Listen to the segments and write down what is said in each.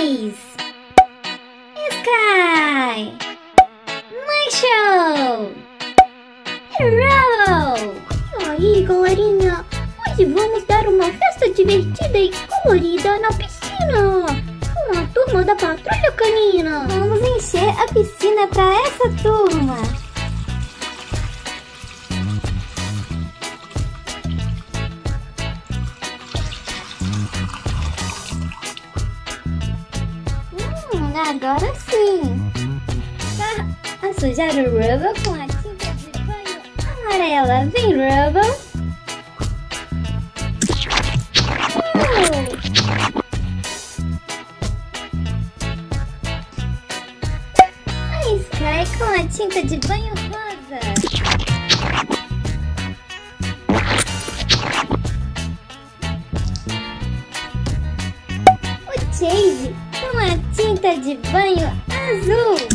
2. Skye, Marshall, Rubble. E aí, galerinha, hoje vamos dar uma festa divertida e colorida na piscina com a turma da Patrulha Canina. Vamos encher a piscina para essa turma. Agora sim! Para sujar o Rubble com a tinta de banho amarela. Vem, Rubble! A Skye com a tinta de banho rosa. O Chase com a tinta de banho azul.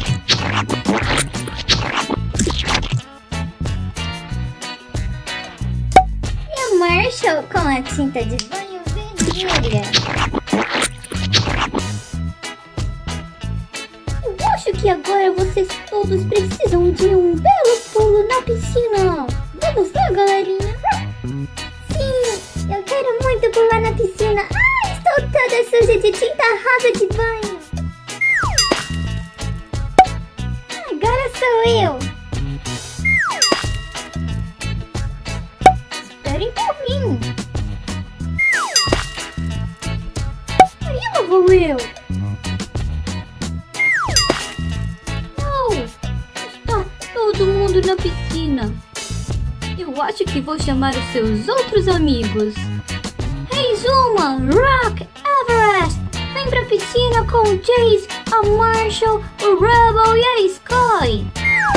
E a Marshall com a tinta de banho vermelha. Eu acho que agora vocês todos precisam de um belo pulo na piscina. Vamos lá, galerinha? Sim, eu quero muito pular na piscina. Estou toda suja de tinta rosa de banho. Agora sou eu. Esperem por mim. Aí lá vou eu. Oh, está todo mundo na piscina. Eu acho que vou chamar os seus outros amigos. Hey, Zuma, Rock, Everest, vem pra piscina com o Chase, a Marshall, o Rubble e a Skye.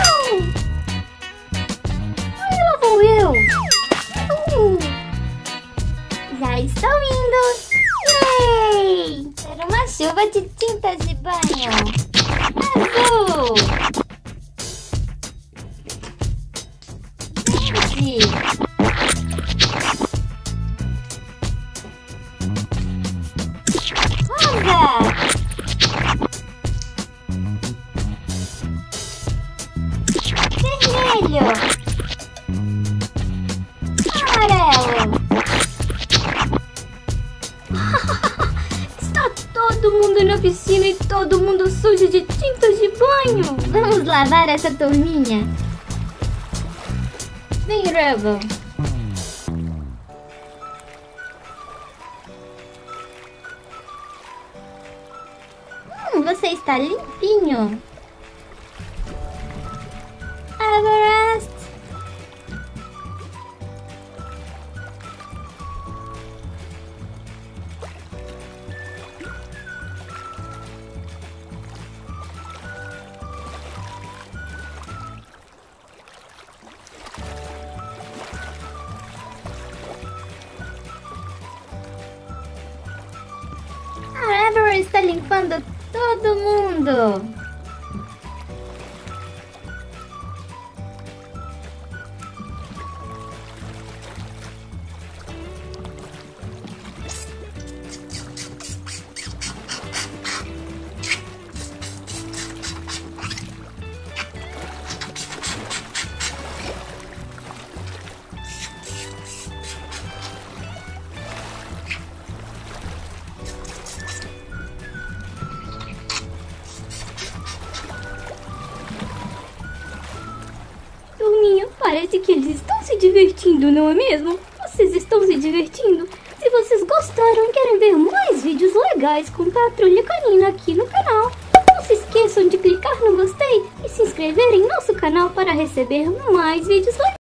Aí lá vou eu. Já estou indo. Yay! Era uma chuva de tintas de banho. Azul. Verde. Vermelho, amarelo. Está todo mundo na piscina e todo mundo sujo de tintas de banho. Vamos lavar essa turminha. Vem, Rubble. Você está limpinho. Everest. A Everest está limpando todo mundo. Parece que eles estão se divertindo, não é mesmo? Vocês estão se divertindo? Se vocês gostaram e querem ver mais vídeos legais com Patrulha Canina aqui no canal, não se esqueçam de clicar no gostei e se inscrever em nosso canal para receber mais vídeos legais.